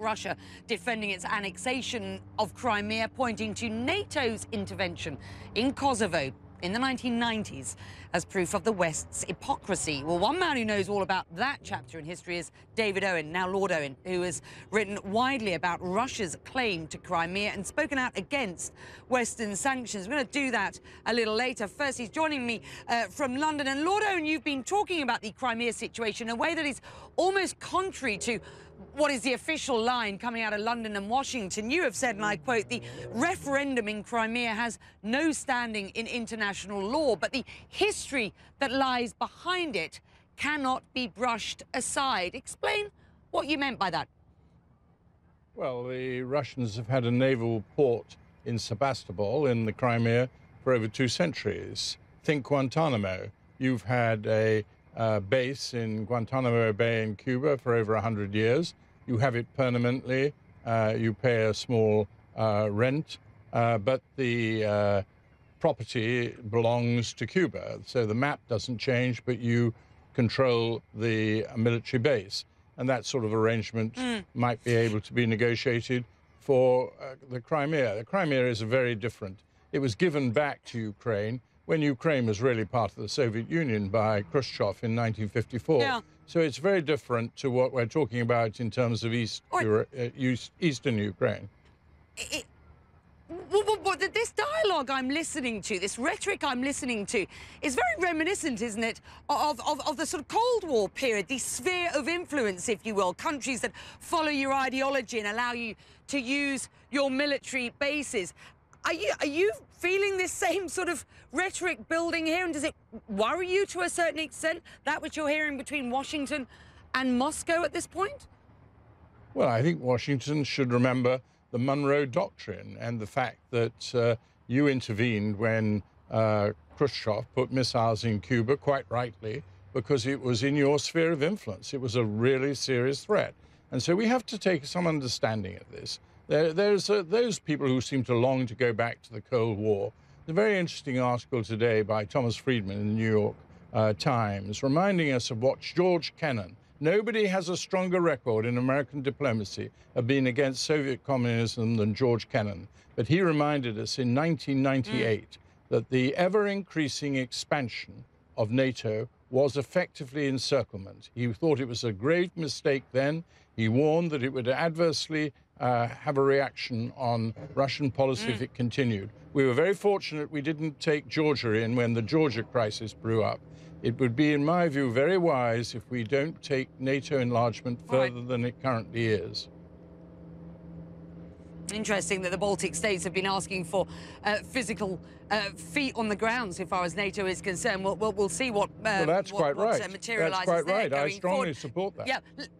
Russia defending its annexation of Crimea, pointing to NATO's intervention in Kosovo in the 1990s as proof of the West's hypocrisy. Well, one man who knows all about that chapter in history is David Owen, now Lord Owen, who has written widely about Russia's claim to Crimea and spoken out against Western sanctions. We're going to do that a little later. First, he's joining me from London. And Lord Owen, you've been talking about the Crimea situation in a way that is almost contrary to what is the official line coming out of London and Washington. You have said, and I quote, the referendum in Crimea has no standing in international law, but the history that lies behind it cannot be brushed aside. Explain what you meant by that. Well, the Russians have had a naval port in Sebastopol in the Crimea for over 2 centuries. Think Guantanamo. You've had a base in Guantanamo Bay in Cuba for over 100 years. You have it permanently. You pay a small rent, but the property belongs to Cuba. So the map doesn't change, but you control the military base. And that sort of arrangement might be able to be negotiated for the Crimea. The Crimea is very different. It was given back to Ukraine when Ukraine was really part of the Soviet Union by Khrushchev in 1954. Yeah. So it's very different to what we're talking about in terms of Eastern Ukraine. This dialogue I'm listening to, this rhetoric I'm listening to, is very reminiscent, isn't it, of the sort of Cold War period, the sphere of influence, if you will, countries that follow your ideology and allow you to use your military bases. Are you feeling this same sort of rhetoric building here? And does it worry you to a certain extent, that which you're hearing between Washington and Moscow at this point? Well, I think Washington should remember the Monroe Doctrine and the fact that you intervened when Khrushchev put missiles in Cuba, quite rightly, because it was in your sphere of influence. It was a really serious threat. And so we have to take some understanding of this. There's those people who seem to long to go back to the Cold War. There's a very interesting article today by Thomas Friedman in the New York Times, reminding us of what George Kennan, nobody has a stronger record in American diplomacy of being against Soviet communism than George Kennan. But he reminded us in 1998 that the ever-increasing expansion of NATO was effectively encirclement. He thought it was a grave mistake then. He warned that it would adversely have a reaction on Russian policy if it continued. We were very fortunate we didn't take Georgia in when the Georgia crisis blew up. It would be, in my view, very wise if we don't take NATO enlargement further than it currently is. Interesting that the Baltic states have been asking for physical feet on the ground so far as NATO is concerned. We'll see what well, that's quite right. Materializes. That's quite right. I forward. strongly support that. Yeah.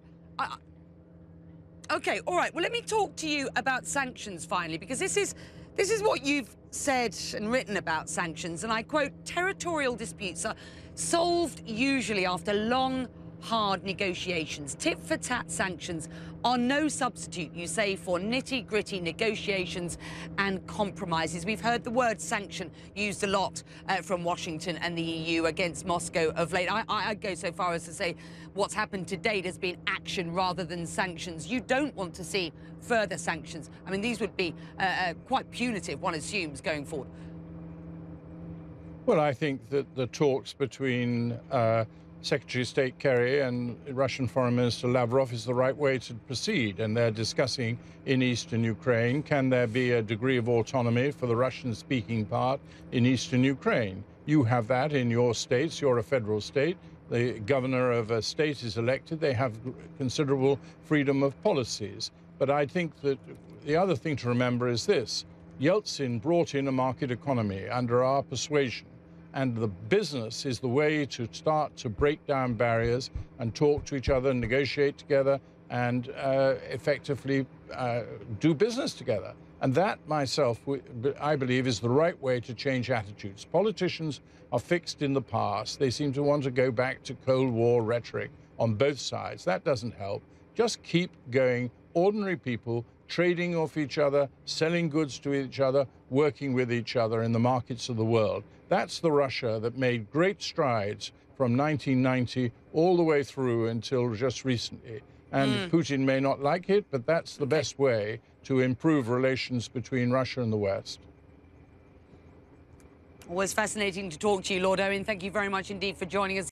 Okay, all right. Well, let me talk to you about sanctions finally, because this is what you've said and written about sanctions, and I quote, territorial disputes are solved usually after long, hard negotiations. Tit-for-tat sanctions are no substitute, you say, for nitty-gritty negotiations and compromises. We've heard the word sanction used a lot from Washington and the EU against Moscow of late. I go so far as to say what's happened to date has been action rather than sanctions. You don't want to see further sanctions. I mean, these would be quite punitive, one assumes, going forward. Well, I think that the talks between Secretary of State Kerry and Russian Foreign Minister Lavrov is the right way to proceed, and they're discussing in eastern Ukraine, can there be a degree of autonomy for the Russian-speaking part in eastern Ukraine? You have that in your states. You're a federal state. The governor of a state is elected. They have considerable freedom of policies. But I think that the other thing to remember is this. Yeltsin brought in a market economy under our persuasion. And the business is the way to start to break down barriers and talk to each other, negotiate together, and effectively do business together. And that, myself, I believe, is the right way to change attitudes. Politicians are fixed in the past. They seem to want to go back to Cold War rhetoric on both sides. That doesn't help. Just keep going. Ordinary people trading off each other, selling goods to each other, working with each other in the markets of the world. That's the Russia that made great strides from 1990 all the way through until just recently. And Putin may not like it, but that's the best way to improve relations between Russia and the West. Always fascinating to talk to you, Lord Owen. Thank you very much indeed for joining us.